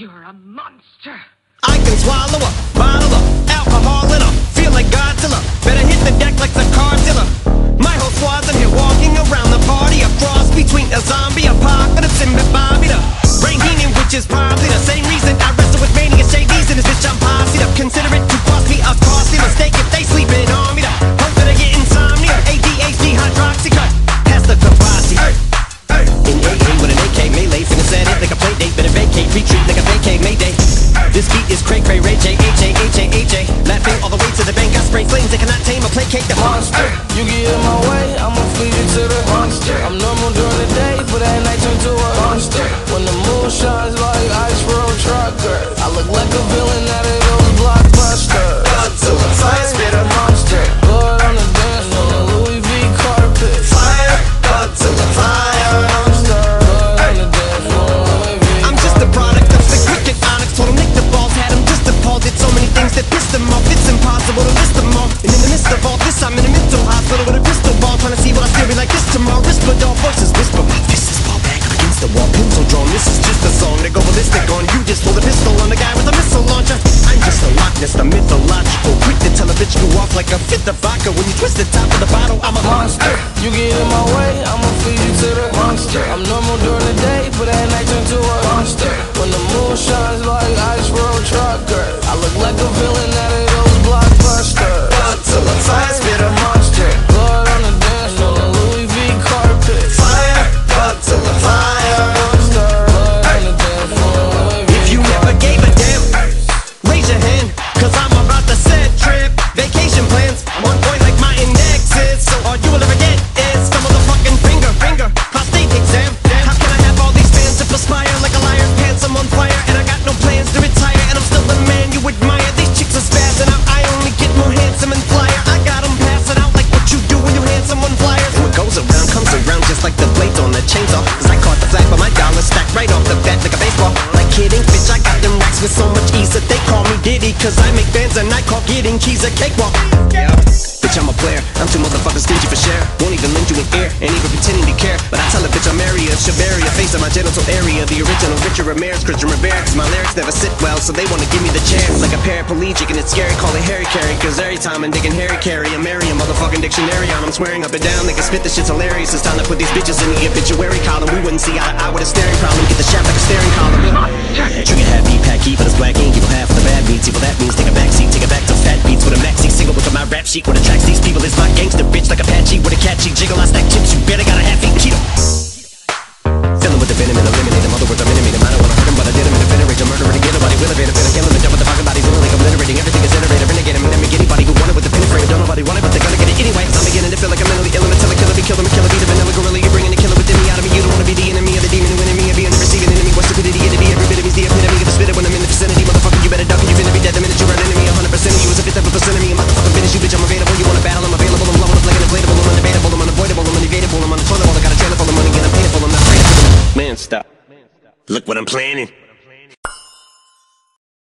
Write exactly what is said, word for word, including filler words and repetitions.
You're a monster. I can swallow a bottle of alcohol in a feel like Godzilla. Better hit the deck like the Godzilla. My whole squad's in here walking around the party. A cross between a zombie apocalypse and Bobby the brain healing, which is probably the same reason I wrestle with mania shades in this bitch. I'm posse up. Consider it to cost me a costly mistake if they sleeping on me. The hope that I get insomnia. A D H D hydroxy cut. Pass the capacity. In A A with an A K melee, finna set it like a play date. Better vacate, retreat like a vacate mayday. This beat is cray cray, Ray J, H A, H A, H A. Laughing all the way to the bank, I spray flames. They cannot tame or placate the monster. You get in my way, I'ma feed you to the monster. I'm normal during the day, but at night turn to a monster. When the moon shines like ice road truckers, I look like a villain out of those blockbusters. Godzilla, fire spit a monster. Blood on the dance floor, the Louis V carpet. Fire, Godzilla, fire monster. Blood on the dance floor, Louis V. I'm just a product of the cricket onyx. Told him Nick the balls had him just appalled. Did so many things that pissed him off. It's impossible to list them all. And in the midst of all this, I'm in a mental hospital with a crystal ball, trying to see what I still be like this tomorrow. Whisper dog voices whisper. My fist is fall back up against the wall. Pencil drawn. This is just a song that go ballistic on. You just pull a pistol on the guy with a missile launcher. I'm just a Loch Ness, the mythological. Quick to tell a bitch go off like a fifth of vodka. When you twist the top of the bottle, I'm a monster. You get in my way, I'ma feed you to the monster. I'm normal during the day, but at night turn to a monster. When the moon shines like ice road truckers, I look like a villain out of those blockbusters. Godzilla, fire spit a monster. Blood on the dance floor, the Louis V carpet. Fire, Godzilla, fire monster. Blood on the dance floor, Louis V. If you never gave a damn, raise your hand, cause I'm about to set trip. Vacation plans on point like my index is. So all you will ever get is the motherfucking finger, finger, prostate exam. How can I have all these fans to perspire like a liar's pants? I'm on fire and I got no plans to retire, and I'm still the man you admire. These chicks are spazzing out, I only get more handsome and flyer. I got them passing out like what you do when you hand someone flyers. And what goes around comes around just like the blades on the chainsaw. Cause I caught the flag but my dollar stacked right off the bat like a baseball. Like kidding, bitch, I got them racks with so much ease that they call me Diddy. Cause I make bands and I call getting keys a cakewalk. Yeah, bitch, I'm a player, I'm too motherfucking stingy for share. Won't even lend you an ear, ain't even pretending to care. But I tell a bitch I'm area, should bury a face in my genital area. The original Richard Ramirez, Christian Rivera. Cause my lyrics never sit well, so they wanna give me the chair. Like a paraplegic and it's scary, call it Harry Carry. Cause every time I'm digging Harry Carry, I'm marry a motherfucking dictionary on. I'm swearing up and down, they can spit this shit's hilarious. It's time to put these bitches in the obituary column. We wouldn't see eye to eye with a staring problem. Get the shaft like a staring column. Trigger half beat, pack key, but it's black ink. Evil half of the bad beats, evil that means take a backseat, take it back to fat beats with a maxi single. Look at my rap sheet, what attracts these people is my gangster bitch like Apache with a catchy jiggle. I stack chips, you better got a half eat keto. Filling with the venom and eliminate them. Other words, I'm intimate him. I don't wanna hurt him, but I did him in a finna rage. I'm murderer to get nobody will evade a finna kill him. And jump with the fucking bodies, literally obliterating everything is iterator. Renegade him and then make anybody who want it with the pin frame. Don't nobody want it, but they're gonna get it anyway. I'm beginning to feel like I'm mentally ill. I'm until I kill him, kill him, kill him, beat him, vanilla gorilla. You're bringing the killer within me out of me. You don't wanna be the enemy of the demon who enemy of being the receiving enemy. What stupidity it'd be, every bit of me's the epitome of the spitter when I'm in the vicinity. Motherfucker, you better duck and you finna be dead the minute you run into me. one hundred percent of you is a fifth of a percent of me. I'm about to fucking finish you, bitch. I'm available. You wanna battle? I'm available. I'm blowing up like an inflatable. I'm undebatable. I'm unavoidable. I'm unevadable. I'm on the toilet bowl. I got a trailer full of money and I'm paying full. I'm not afraid of it. Man, stop. Look what I'm planning.